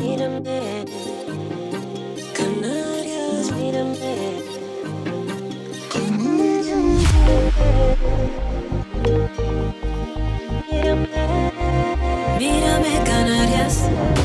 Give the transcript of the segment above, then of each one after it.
mírame, Canarias, mírame, mírame, mírame, Canarias.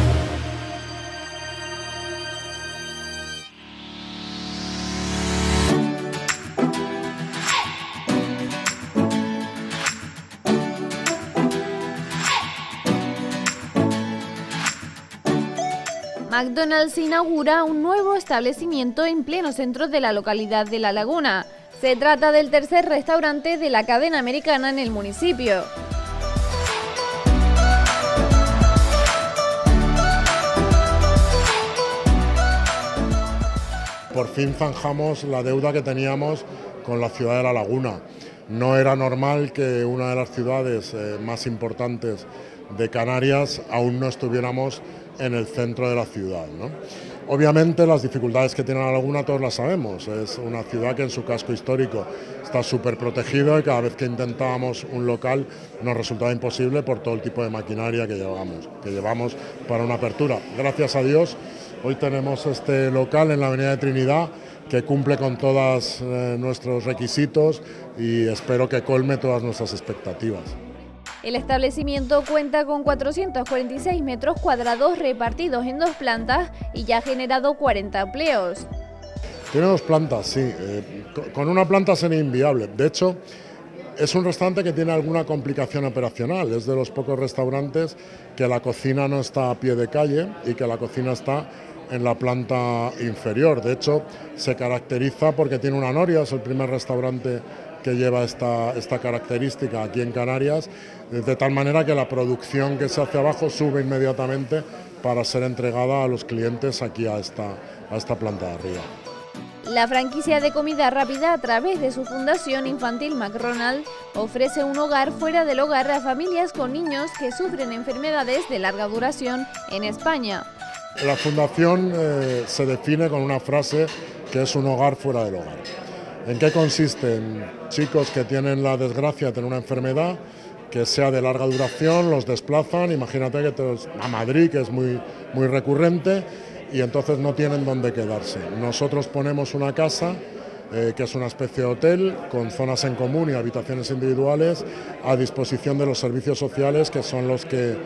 McDonald's inaugura un nuevo establecimiento en pleno centro de la localidad de La Laguna. Se trata del tercer restaurante de la cadena americana en el municipio. Por fin zanjamos la deuda que teníamos con la ciudad de La Laguna. No era normal que una de las ciudades más importantes de Canarias aún no estuviéramos en el centro de la ciudad, ¿no? Obviamente las dificultades que tiene La Laguna todos las sabemos. Es una ciudad que en su casco histórico está súper protegido y cada vez que intentábamos un local nos resultaba imposible por todo el tipo de maquinaria que llevamos para una apertura. Gracias a Dios hoy tenemos este local en la Avenida de Trinidad que cumple con todos nuestros requisitos y espero que colme todas nuestras expectativas. El establecimiento cuenta con 446 metros cuadrados repartidos en 2 plantas y ya ha generado 40 empleos. Tiene 2 plantas, sí. Con una planta sería inviable. De hecho, es un restaurante que tiene alguna complicación operacional. Es de los pocos restaurantes que la cocina no está a pie de calle y que la cocina está en la planta inferior. De hecho, se caracteriza porque tiene una noria, es el primer restaurante que lleva esta característica aquí en Canarias, de tal manera que la producción que se hace abajo sube inmediatamente para ser entregada a los clientes aquí a esta planta de arriba. La franquicia de comida rápida, a través de su fundación infantil McDonald's, ofrece un hogar fuera del hogar a familias con niños que sufren enfermedades de larga duración en España. La fundación se define con una frase que es un hogar fuera del hogar. ¿En qué consiste? En chicos que tienen la desgracia de tener una enfermedad que sea de larga duración, los desplazan, imagínate que a Madrid, que es muy recurrente, y entonces no tienen dónde quedarse. Nosotros ponemos una casa, que es una especie de hotel, con zonas en común y habitaciones individuales, a disposición de los servicios sociales, que son los que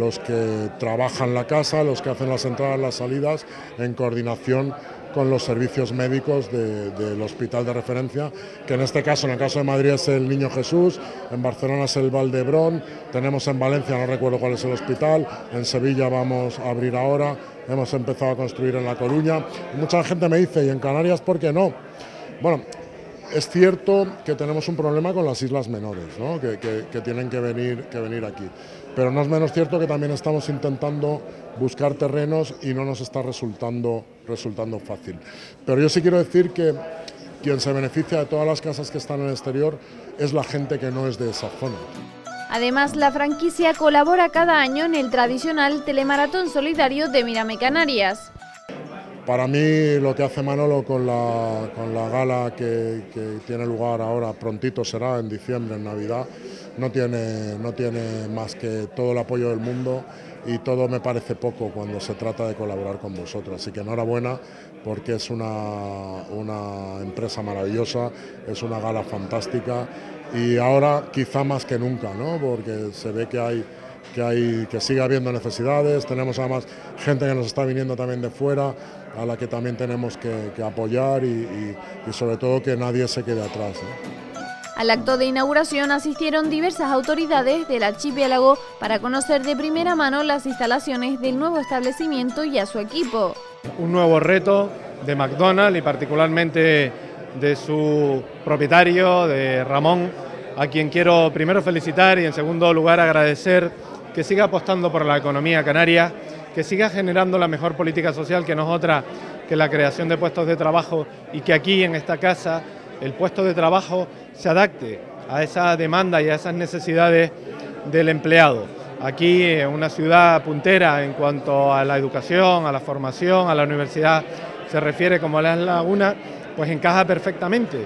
trabajan la casa, los que hacen las entradas, las salidas, en coordinación con los servicios médicos del hospital de referencia, que en este caso, en el caso de Madrid, es el Niño Jesús, en Barcelona es el Vall d'Hebron, tenemos en Valencia, no recuerdo cuál es el hospital, en Sevilla vamos a abrir ahora, hemos empezado a construir en La Coruña. Mucha gente me dice, ¿y en Canarias por qué no? Bueno, es cierto que tenemos un problema con las islas menores, ¿no? que tienen que venir aquí, pero no es menos cierto que también estamos intentando buscar terrenos y no nos está resultando fácil. Pero yo sí quiero decir que quien se beneficia de todas las casas que están en el exterior es la gente que no es de esa zona. Además, la franquicia colabora cada año en el tradicional telemaratón solidario de Mírame Canarias. Para mí lo que hace Manolo con la gala que tiene lugar ahora, prontito será, en diciembre, en Navidad, no tiene más que todo el apoyo del mundo y todo me parece poco cuando se trata de colaborar con vosotros. Así que enhorabuena porque es una empresa maravillosa, es una gala fantástica y ahora quizá más que nunca, ¿no? Porque se ve que sigue habiendo necesidades, tenemos además gente que nos está viniendo también de fuera, a la que también tenemos que apoyar y sobre todo que nadie se quede atrás, ¿no? Al acto de inauguración asistieron diversas autoridades del archipiélago para conocer de primera mano las instalaciones del nuevo establecimiento y a su equipo. Un nuevo reto de McDonald's y particularmente de su propietario, de Ramón, a quien quiero primero felicitar y en segundo lugar agradecer que siga apostando por la economía canaria, que siga generando la mejor política social que no es otra que la creación de puestos de trabajo y que aquí en esta casa el puesto de trabajo se adapte a esa demanda y a esas necesidades del empleado. Aquí en una ciudad puntera en cuanto a la educación, a la formación, a la universidad se refiere como La Laguna, pues encaja perfectamente.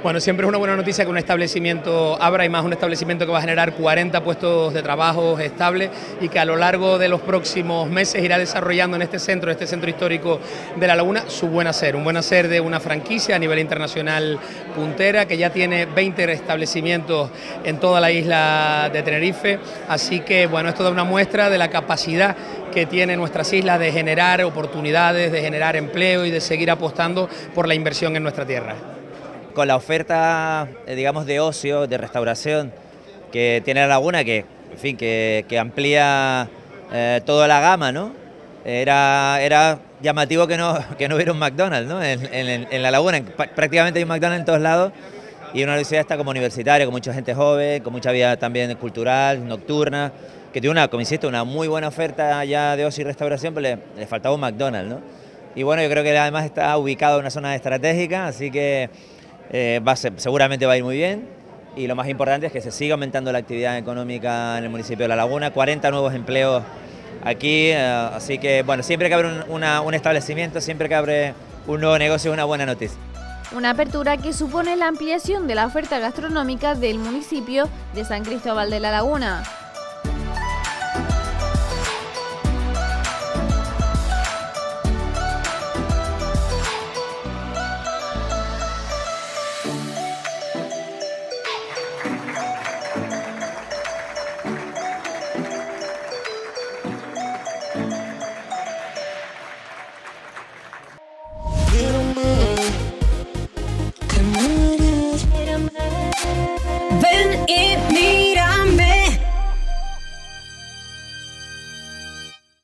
Bueno, siempre es una buena noticia que un establecimiento abra, y más un establecimiento que va a generar 40 puestos de trabajo estables y que a lo largo de los próximos meses irá desarrollando en este centro histórico de La Laguna, su buen hacer, un buen hacer de una franquicia a nivel internacional puntera, que ya tiene 20 establecimientos en toda la isla de Tenerife, así que bueno, esto da una muestra de la capacidad que tienen nuestras islas de generar oportunidades, de generar empleo y de seguir apostando por la inversión en nuestra tierra. Con la oferta, digamos, de ocio, de restauración que tiene La Laguna, que, en fin, que amplía toda la gama, ¿no? Era llamativo que no hubiera un McDonald's, ¿no? En La Laguna prácticamente hay un McDonald's en todos lados, y una universidad está como universitaria, con mucha gente joven, con mucha vida también cultural, nocturna, que tiene como insisto, una muy buena oferta ya de ocio y restauración, pero le faltaba un McDonald's, ¿no? Y bueno, yo creo que además está ubicado en una zona estratégica, así que seguramente va a ir muy bien, y lo más importante es que se siga aumentando la actividad económica en el municipio de La Laguna, 40 nuevos empleos aquí, así que bueno, siempre que abre un establecimiento, siempre que abre un nuevo negocio es una buena noticia. Una apertura que supone la ampliación de la oferta gastronómica del municipio de San Cristóbal de La Laguna.